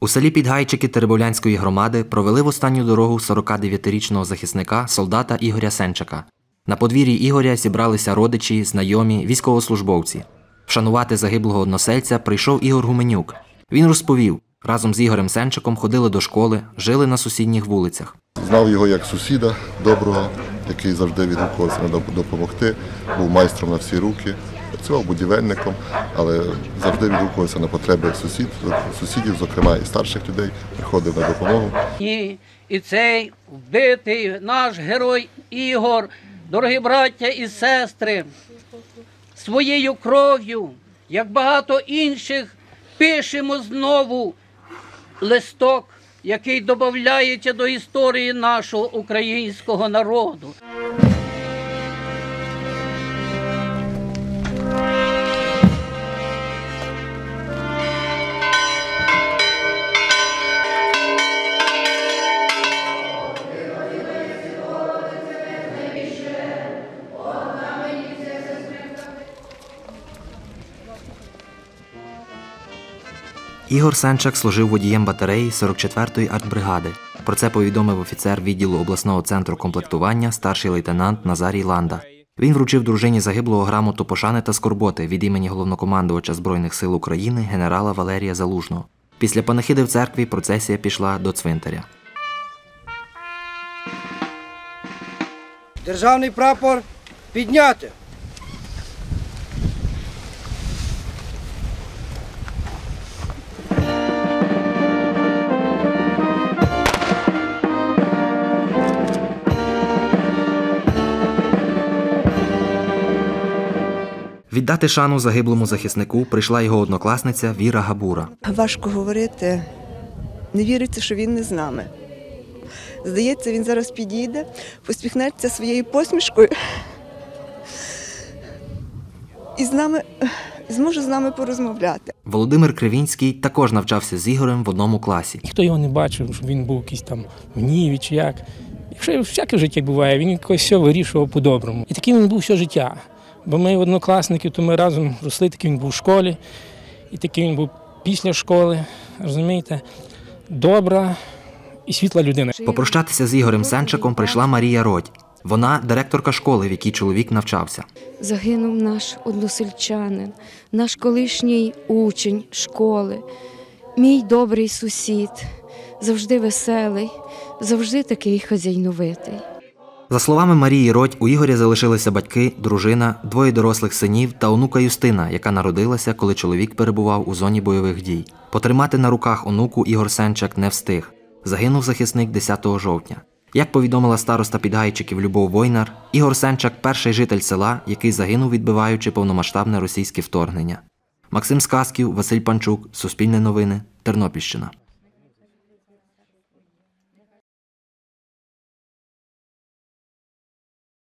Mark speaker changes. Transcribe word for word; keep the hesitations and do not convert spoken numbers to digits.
Speaker 1: У селі Підгайчики Теребовлянської громади провели в останню дорогу сорокадев'ятирічного захисника, солдата Ігоря Сенчака. На подвір'ї Ігоря зібралися родичі, знайомі, військовослужбовці. Вшанувати загиблого односельця прийшов Ігор Гуменюк. Він розповів, разом з Ігорем Сенчаком ходили до школи, жили на сусідніх вулицях.
Speaker 2: Знав його як сусіда доброго, який завжди відгукувався допомогти, був майстром на всі руки, працював будівельником, але завжди відгукувався на потреби сусід, сусідів, зокрема і старших людей, приходив на допомогу.
Speaker 3: І, і цей вбитий наш герой Ігор, дорогі браття і сестри, своєю кров'ю, як багато інших, пишемо знову листок, який додається до історії нашого українського народу.
Speaker 1: Ігор Сенчак служив водієм батареї сорок четвертої артбригади. Про це повідомив офіцер відділу обласного центру комплектування старший лейтенант Назарій Ланда. Він вручив дружині загиблого грамоту пошани та скорботи від імені головнокомандувача Збройних сил України генерала Валерія Залужного. Після панихиди в церкві процесія пішла до цвинтаря.
Speaker 4: Державний прапор підняти.
Speaker 1: Віддати шану загиблому захиснику прийшла його однокласниця Віра Габура.
Speaker 5: Важко говорити, не віриться, що він не з нами. Здається, він зараз підійде, посміхнеться своєю посмішкою і з нами, зможе з нами порозмовляти.
Speaker 1: Володимир Кривінський також навчався з Ігорем в одному класі.
Speaker 6: Ніхто його не бачив, щоб він був якийсь там в гніві чи як. Якщо всяке в житті буває, він якось все вирішував по-доброму. І таким він був все життя. Бо ми однокласники, то ми разом росли, такий він був в школі, і такий він був після школи, розумієте, добра і світла людина.
Speaker 1: Попрощатися з Ігорем Сенчаком прийшла Марія Родь. Вона директорка школи, в якій чоловік навчався.
Speaker 7: Загинув наш односельчанин, наш колишній учень школи, мій добрий сусід, завжди веселий, завжди такий хазяйновитий.
Speaker 1: За словами Марії Родь, у Ігоря залишилися батьки, дружина, двоє дорослих синів та онука Юстина, яка народилася, коли чоловік перебував у зоні бойових дій. Потримати на руках онуку Ігор Сенчак не встиг. Загинув захисник десятого жовтня. Як повідомила староста Підгайчиків Любов Войнар, Ігор Сенчак – перший житель села, який загинув, відбиваючи повномасштабне російське вторгнення. Максим Сказків, Василь Панчук, Суспільне новини, Тернопільщина.